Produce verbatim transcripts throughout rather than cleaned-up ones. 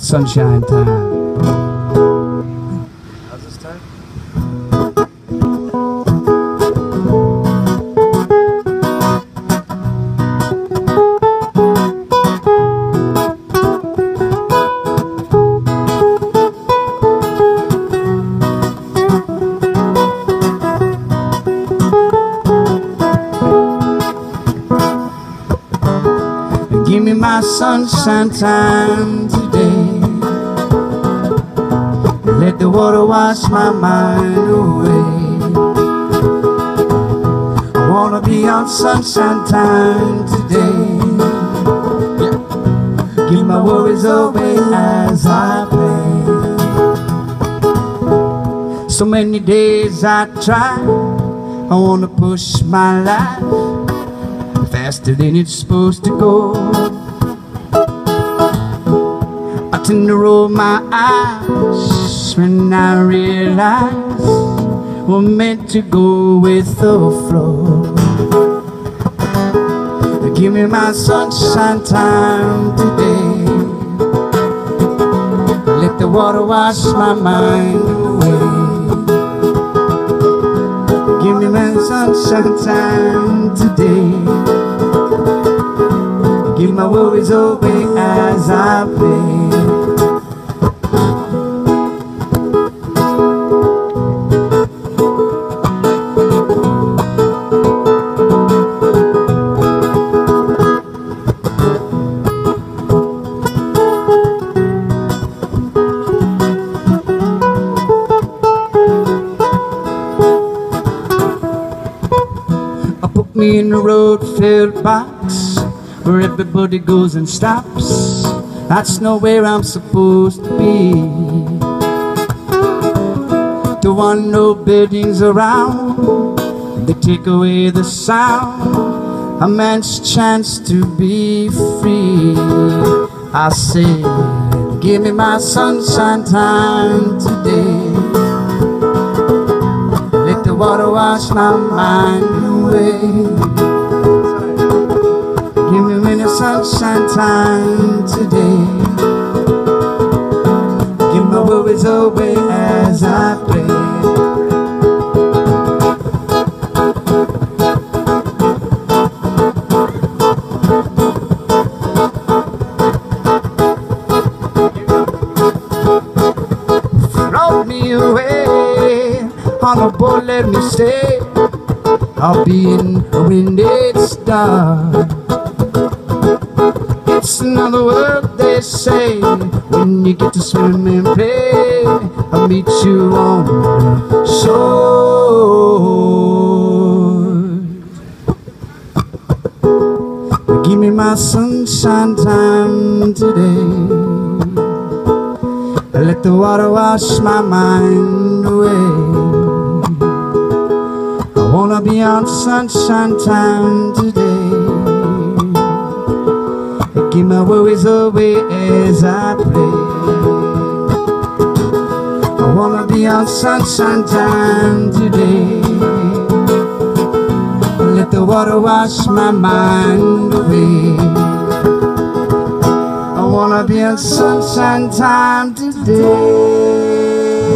sunshine time. How's this time? Give me my sunshine time today. Let the water wash my mind away. I wanna be on sunshine time today. Give my worries away as I play. So many days I try, I wanna push my life faster than it's supposed to go. I tend to roll my eyes when I realize we're meant to go with the flow. Give me my sunshine time today. Let the water wash my mind away. Give me my sunshine time today. Give my worries away as I play. Put me in a road-filled box where everybody goes and stops. That's nowhere I'm supposed to be. Don't want no buildings around, they take away the sound, a man's chance to be free. I say, give me my sunshine time today. Let the water wash my mind away. Give me my sunshine time today. Give my worries away as I play. Float me away on a boat, let me stay. I'll be in a winded star. It's another world, they say, when you get to swim and play. I'll meet you on the shore. Give me my sunshine time today. Let the water wash my mind away. I wanna be on sunshine time today. Give my worries away as I play. I wanna be on sunshine time today. Let the water wash my mind away. I wanna be on sunshine time today.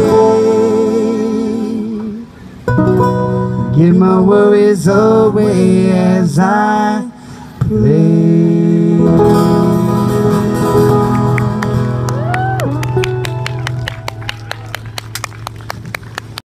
Give my worries away as I play.